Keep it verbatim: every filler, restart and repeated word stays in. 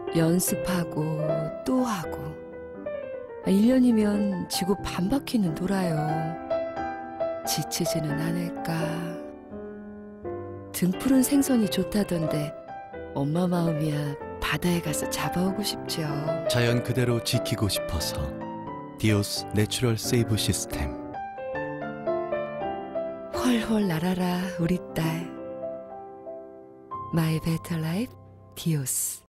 연습하고 또 하고 일 년이면 지구 반바퀴는 돌아요. 지치지는 않을까. 등푸른 생선이 좋다던데 엄마 마음이야 바다에 가서 잡아오고 싶죠. 자연 그대로 지키고 싶어서 디오스 내추럴 세이브 시스템. 훨훨 날아라 우리 딸. 마이 베터 라이프 디오스.